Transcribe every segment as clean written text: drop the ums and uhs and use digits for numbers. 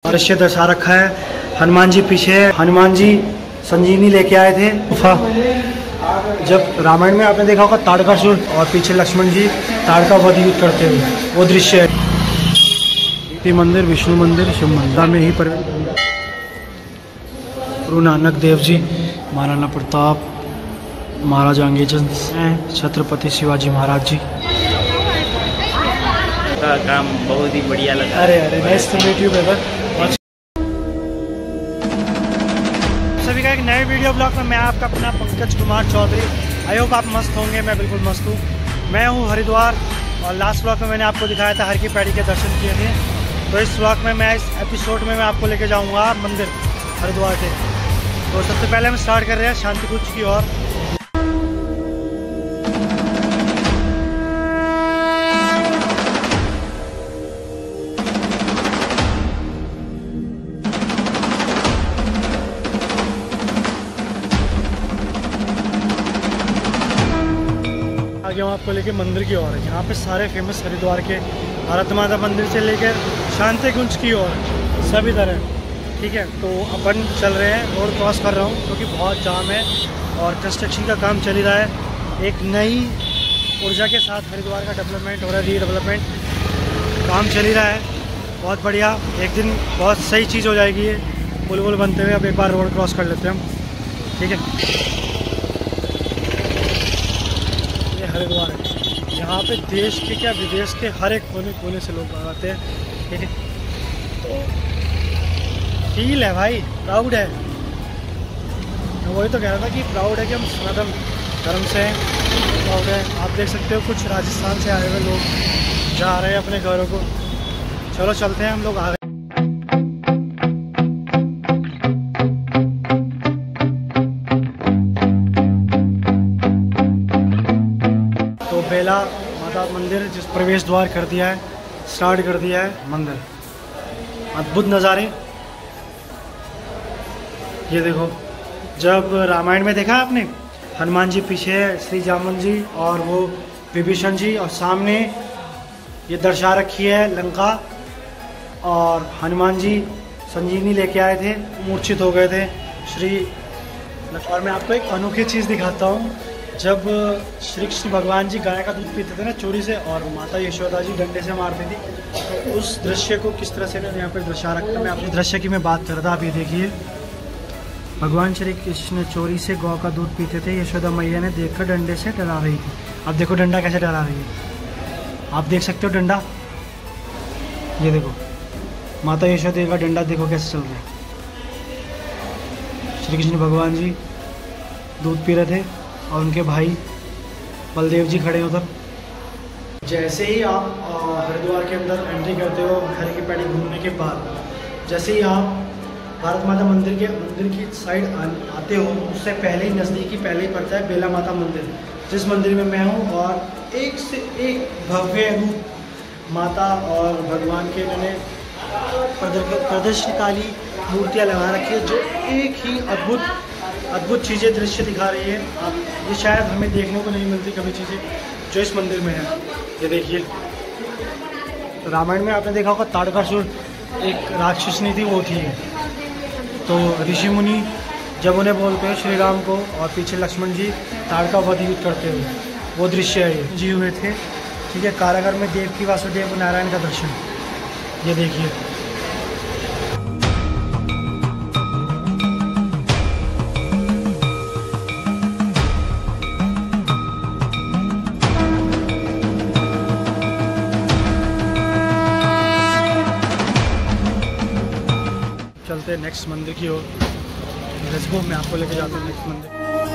दृश्य दर्शा रखा है। हनुमान जी पीछे है। हनुमान जी संजीवनी लेके आए थे गुफा। जब रामायण में आपने देखा होगा ताड़कासुर और पीछे लक्ष्मण जी ताड़का वध युद्ध करते हुए, वो दृश्य है। मंदिर, विष्णु मंदिर, शिव मंदिर में ही पर गुरु नानक देव जी, महाराणा प्रताप, महाराजा अंगेजन, छत्रपति शिवाजी महाराज जी का काम बहुत ही बढ़िया लगा। अरे nice to meet you brother. सभी का एक नए वीडियो ब्लॉग में मैं आपका अपना पंकज कुमार चौधरी। आई होप आप मस्त होंगे। मैं बिल्कुल मस्त हूँ। मैं हूँ हरिद्वार और लास्ट ब्लॉग में मैंने आपको दिखाया था हर की पैड़ी के दर्शन किए थे। तो इस ब्लॉग में मैं इस एपिसोड में मैं आपको लेके जाऊँगा मंदिर हरिद्वार के। तो सबसे पहले हम स्टार्ट कर रहे हैं शांति कुंज की ओर। आगे हम आपको लेके मंदिर की ओर है। यहाँ पे सारे फेमस हरिद्वार के भारत माता मंदिर से लेकर शांति कुंज की ओर सभी तरह, ठीक है। तो अपन चल रहे हैं, रोड क्रॉस कर रहा हूँ क्योंकि बहुत जाम है और कंस्ट्रक्शन का काम चल ही रहा है। एक नई ऊर्जा के साथ हरिद्वार का डेवलपमेंट हो रहा है, रीडेवलपमेंट काम चल ही रहा है। बहुत बढ़िया, एक दिन बहुत सही चीज़ हो जाएगी ये पुल वुल बनते हुए। अब एक बार रोड क्रॉस कर लेते हैं हम, ठीक है। हरिद्वार है, यहाँ पे देश के क्या विदेश के हर एक कोने कोने से लोग आते हैं, ठीक है। तो फील है भाई, प्राउड है। मैं वही तो कह रहा था कि प्राउड है कि हम सनातन धर्म से प्राउड है। आप देख सकते हो कुछ राजस्थान से आए हुए लोग जा रहे हैं अपने घरों को। चलो चलते हैं हम लोग आगे। बेला माता मंदिर जिस प्रवेश द्वार कर दिया है, स्टार्ट कर दिया है मंदिर। अद्भुत नज़ारे ये देखो। जब रामायण में देखा आपने, हनुमान जी पीछे है, श्री जामन जी और वो विभीषण जी, और सामने ये दर्शा रखी है लंका। और हनुमान जी संजीवनी लेके आए थे, मूर्छित हो गए थे श्री। और मैं आपको एक अनोखी चीज़ दिखाता हूँ। जब श्री कृष्ण भगवान जी गाय का दूध पीते थे ना चोरी से, और माता यशोदा जी डंडे से मारती थी, तो उस दृश्य को किस तरह से यहाँ पर दर्शा रखा। मैं अपने दृश्य की मैं बात कर रहा था। आप ये देखिए, भगवान श्री कृष्ण चोरी से गौ का दूध पीते थे। यशोदा मैया ने देखकर डंडे से डरा रही थी। अब देखो डंडा कैसे डरा रही है, आप देख सकते हो डंडा। ये देखो माता यशोदा का डंडा देखो कैसे चल रहा है। श्री कृष्ण भगवान जी दूध पी रहे थे और उनके भाई बलदेव जी खड़े उधर। जैसे ही आप हरिद्वार के अंदर एंट्री करते हो, हर की पैड़ी घूमने के बाद, जैसे ही आप भारत माता मंदिर की साइड आते हो, उससे पहले ही नज़दीकी पहले ही पड़ता है बेला माता मंदिर, जिस मंदिर में मैं हूँ। और एक से एक भव्य रूप माता और भगवान के मैंने प्रदर्शनकारी मूर्तियाँ लगा रखी है, जो एक ही अद्भुत चीज़ें दृश्य दिखा रही है। आप ये शायद हमें देखने को नहीं मिलती कभी चीज़ें जो इस मंदिर में है। ये देखिए, रामायण में आपने देखा होगा ताड़कासुर एक राक्षसनी थी, वो थी। तो ऋषि मुनि जब उन्हें बोलते हैं श्री राम को, और पीछे लक्ष्मण जी ताड़का वध युद्ध करते हुए, वो दृश्य है ये जी हुए थे, ठीक है। कारागार में देव की वासुदेव नारायण का दर्शन, ये देखिए। चलते हैं नेक्स्ट मंदिर की ओर। लेट्स गो, मैं आपको लेके जाता हूँ नेक्स्ट मंदिर।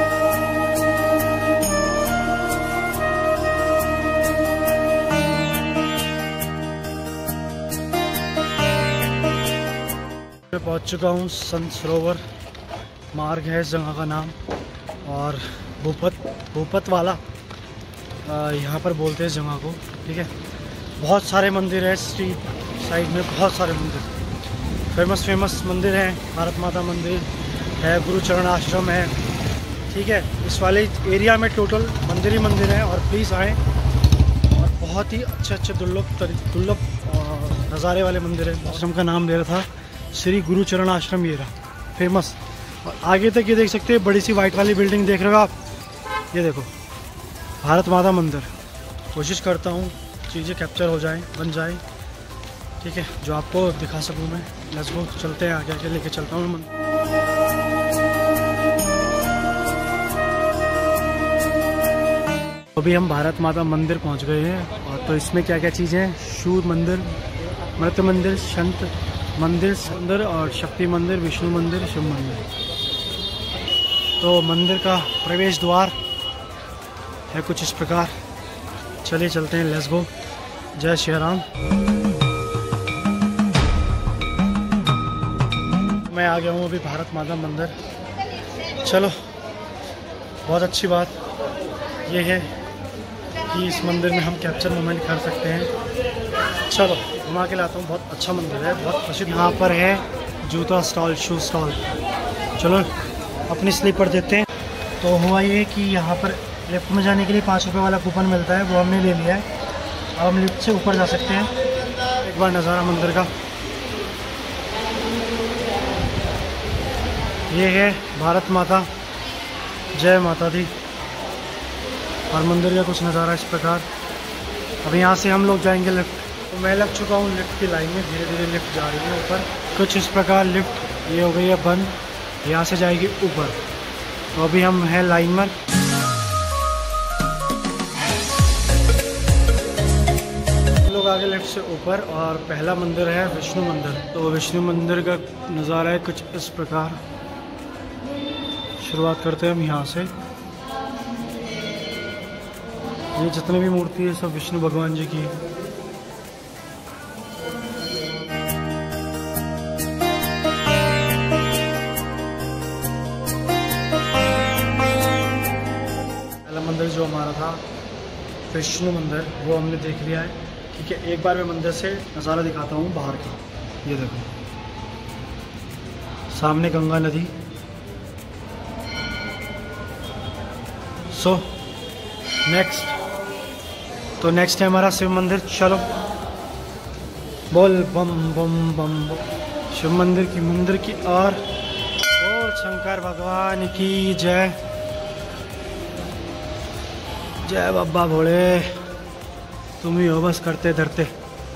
मैं पहुँच चुका हूँ संत सरोवर मार्ग है इस जगह का नाम, और भूपत वाला यहाँ पर बोलते हैं इस जगह को, ठीक है। बहुत सारे मंदिर हैं स्ट्रीट साइड में, बहुत सारे मंदिर फेमस मंदिर हैं। भारत माता मंदिर है, गुरुचरण आश्रम है, ठीक है। इस वाले एरिया में टोटल मंदिर ही मंदिर हैं। और प्लीज़ आएँ, और बहुत ही अच्छे दुर्लभ नज़ारे वाले मंदिर है। आश्रम का नाम ले रहा था श्री गुरुचरण आश्रम, ये रहा फेमस। और आगे तक ये देख सकते हैं, बड़ी सी वाइट वाली बिल्डिंग देख रहे हो आप, ये देखो भारत माता मंदिर। कोशिश करता हूँ चीज़ें कैप्चर हो जाएं, बन जाएं, ठीक है, जो आपको दिखा सकूँ मैं। लेट्स गो, चलते हैं आगे, आगे लेके चलता हूँ मैं। अभी हम भारत माता मंदिर पहुँच गए हैं। और तो इसमें क्या क्या चीज़ें हैं, शूर मंदिर, मृत मंदिर, संत मंदिर और शक्ति मंदिर, विष्णु मंदिर, शिव मंदिर। तो मंदिर का प्रवेश द्वार है कुछ इस प्रकार। चलिए चलते हैं, लेट्स गो। जय श्री राम। मैं आ गया हूँ अभी भारत माता मंदिर। चलो, बहुत अच्छी बात ये है कि इस मंदिर में हम कैप्चर मोमेंट कर सकते हैं। चलो घुमा के लाता हूँ, बहुत अच्छा मंदिर है, बहुत प्रसिद्ध। यहाँ पर है जूता स्टॉल, शू स्टॉल। चलो अपनी स्लीपर देते हैं। तो हुआ ये कि यहाँ पर लिफ्ट में जाने के लिए 5 रुपये वाला कूपन मिलता है, वो हमने ले लिया है। अब हम लिफ्ट से ऊपर जा सकते हैं। एक बार नज़ारा मंदिर का ये है, भारत माता, जय माता दी। और मंदिर का कुछ नज़ारा इस प्रकार। अब यहाँ से हम लोग जाएंगे लिफ्ट। तो मैं लग चुका हूँ लिफ्ट की लाइन में, धीरे धीरे लिफ्ट जा रही है ऊपर। कुछ इस प्रकार लिफ्ट ये हो गई है बंद, यहाँ से जाएगी ऊपर। तो अभी हम हैं लाइन में। हम लोग आगे लिफ्ट से ऊपर, और पहला मंदिर है विष्णु मंदिर। तो विष्णु मंदिर का नज़ारा है कुछ इस प्रकार। शुरुआत करते हैं हम यहाँ से। ये जितने भी मूर्ति है सब विष्णु भगवान जी की है। पहला मंदिर जो हमारा था विष्णु मंदिर, वो हमने देख लिया है, ठीक है। एक बार मैं मंदिर से नज़ारा दिखाता हूँ बाहर का। ये देखो सामने गंगा नदी। सो नेक्स्ट है हमारा शिव मंदिर। चलो बोल बम बम बम बम। शिव मंदिर की और बोल शंकर भगवान की जय। जय बाबा भोले, तुम ही हो बस करते धरते।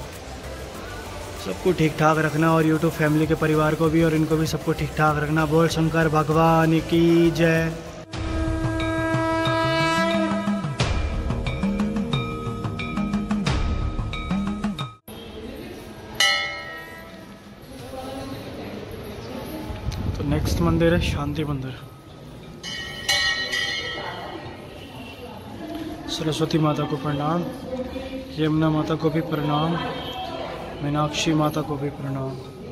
सबको ठीक ठाक रखना, और यूट्यूब फैमिली के परिवार को भी और इनको भी सबको ठीक ठाक रखना। बोल शंकर भगवान की जय। तो नेक्स्ट मंदिर है शांति मंदिर। सरस्वती माता को प्रणाम, यमुना माता को भी प्रणाम, मीनाक्षी माता को भी प्रणाम।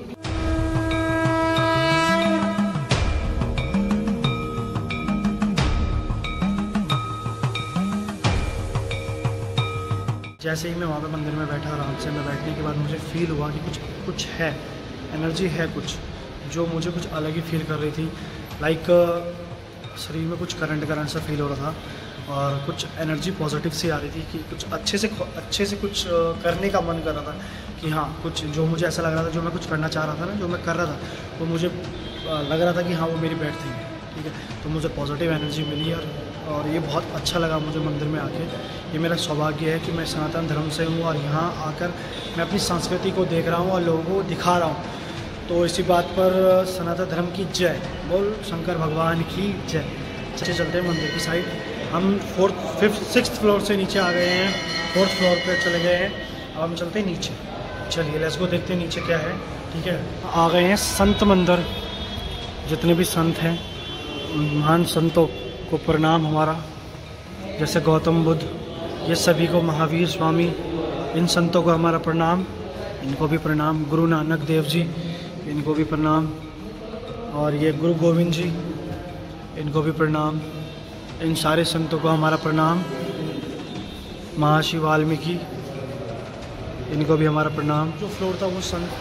जैसे ही मैं वहाँ पे मंदिर में बैठा आराम से, मैं बैठने के बाद मुझे फील हुआ कि कुछ है, एनर्जी है कुछ, जो मुझे कुछ अलग ही फील कर रही थी। लाइक शरीर में कुछ करंट सा फील हो रहा था, और कुछ एनर्जी पॉजिटिव सी आ रही थी कि कुछ अच्छे से कुछ करने का मन कर रहा था। कि हाँ, कुछ जो मुझे ऐसा लग रहा था, जो मैं कुछ करना चाह रहा था ना, जो मैं कर रहा था, वो मुझे लग रहा था कि हाँ वो मेरी बैड थिंग है, ठीक है। तो मुझे पॉजिटिव एनर्जी मिली, और ये बहुत अच्छा लगा मुझे मंदिर में आके। ये मेरा सौभाग्य है कि मैं सनातन धर्म से हूँ, और यहाँ आकर मैं अपनी संस्कृति को देख रहा हूँ और लोगों को दिखा रहा हूँ। तो इसी बात पर सनातन धर्म की जय, बोल शंकर भगवान की जय। चलते हैं मंदिर की साइड। हम 4th, 5th, 6th फ्लोर से नीचे आ गए हैं, 4th फ्लोर पे चले गए हैं। अब हम चलते हैं नीचे। चलिए लेट्स गो, देखते हैं नीचे क्या है, ठीक है। आ गए हैं संत मंदिर। जितने भी संत हैं, महान संतों को प्रणाम हमारा, जैसे गौतम बुद्ध, ये सभी को, महावीर स्वामी, इन संतों को हमारा प्रणाम, इनको भी प्रणाम। गुरु नानक देव जी, इनको भी प्रणाम। और ये गुरु गोविंद जी, इनको भी प्रणाम। इन सारे संतों को हमारा प्रणाम। महर्षि वाल्मीकि, इनको भी हमारा प्रणाम। जो फ्लोर था वो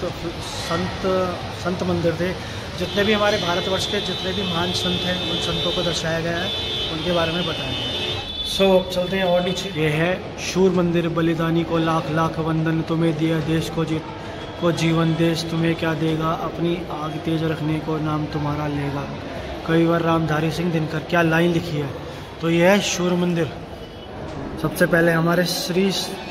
संत मंदिर थे। जितने भी हमारे भारतवर्ष के जितने भी महान संत हैं, उन संतों को दर्शाया गया है, उनके बारे में बताया गया है। सो चलते हैं और नीचे। ये है शूर मंदिर। बलिदानी को लाख लाख वंदन, तुम्हें दिया देश को को जीवन देश तुम्हें क्या देगा, अपनी आग तेज रखने को नाम तुम्हारा लेगा। कविवर रामधारी सिंह दिनकर। क्या लाइन लिखी है। तो यह है सूर्य मंदिर। सबसे पहले हमारे श्री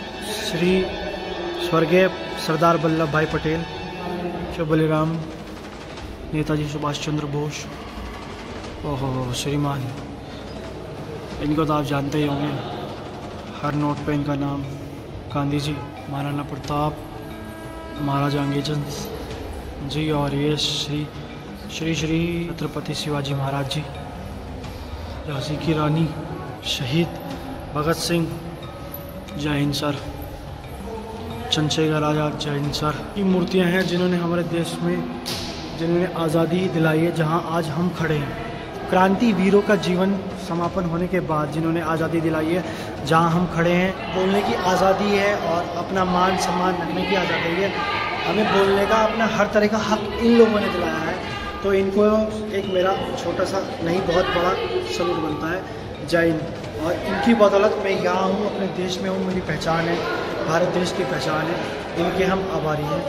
स्वर्गीय सरदार वल्लभ भाई पटेल, शिव बलिराम, नेताजी सुभाष चंद्र बोस, ओहो श्रीमान, इनको तो आप जानते ही होंगे, हर नोट पे इनका नाम। गांधी जी, महाराणा प्रताप, महाराजा अंग्रेजन जी, और ये श्री छत्रपति शिवाजी महाराज जी, झांसी की रानी, शहीद भगत सिंह, जय हिंद सर, चंद्रशेखर आजाद, जय हिंद सर। ये मूर्तियां हैं जिन्होंने हमारे देश में जिन्होंने आज़ादी दिलाई है, जहां आज हम खड़े हैं। क्रांति वीरों का जीवन समापन होने के बाद जिन्होंने आज़ादी दिलाई है, जहां हम खड़े हैं, बोलने की आज़ादी है और अपना मान सम्मान रखने की आज़ादी है। हमें बोलने का अपना हर तरह का हक इन लोगों ने दिलाया है। तो इनको एक मेरा छोटा सा नहीं बहुत बड़ा सलूट बनता है। जय हिंद। और इनकी बदौलत मैं यहाँ हूँ, अपने देश में हूँ, मेरी पहचान है, भारत देश की पहचान है। इनके हम आभारी हैं।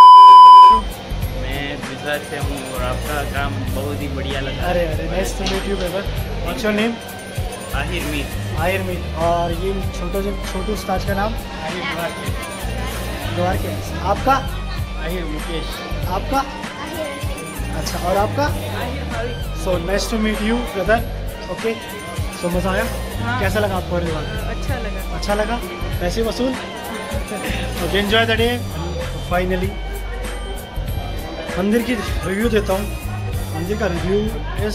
मैं गुजरात से हूँ और आपका काम बहुत ही बढ़िया लगा। अरे nice to meet you brother. What's your name? Aahir Mir. Aahir Mir. और ये छोटू उस्ताद का नाम? आहिर द्वारकेश। आपका? आहिर मुकेश। आपका? अच्छा, और आपका? So nice to meet you brother. Okay, so मज़ा आया? हाँ। कैसा लगा आपको? अच्छा लगा। अच्छा लगा? पैसे वसूल? Okay, enjoy the day. Finally मंदिर की रिव्यू देता हूँ। मंदिर का रिव्यू इस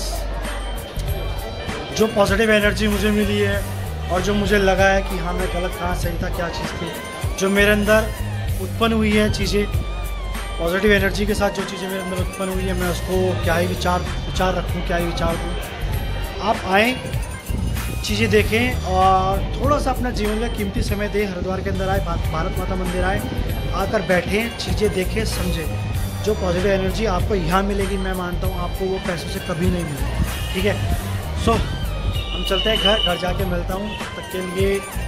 जो पॉजिटिव एनर्जी मुझे मिली है और जो मुझे लगा है कि हाँ मैं गलत कहाँ सही था, क्या चीज़ थी, जो मेरे अंदर उत्पन्न हुई है चीज़ें, पॉजिटिव एनर्जी के साथ जो चीज़ें मेरे अंदर उत्पन्न हुई है, मैं उसको क्या ही विचार रखूँ, क्या ही विचार दूँ। आप आएँ, चीज़ें देखें और थोड़ा सा अपना जीवन का कीमती समय दें। हरिद्वार के अंदर आए, भारत माता मंदिर आए, आकर बैठें, चीज़ें देखें, समझें। जो पॉजिटिव एनर्जी आपको यहाँ मिलेगी, मैं मानता हूँ आपको वो पैसों से कभी नहीं मिलेगी। ठीक है, सो हम चलते हैं घर जाके मिलता हूँ। तब तक के लिए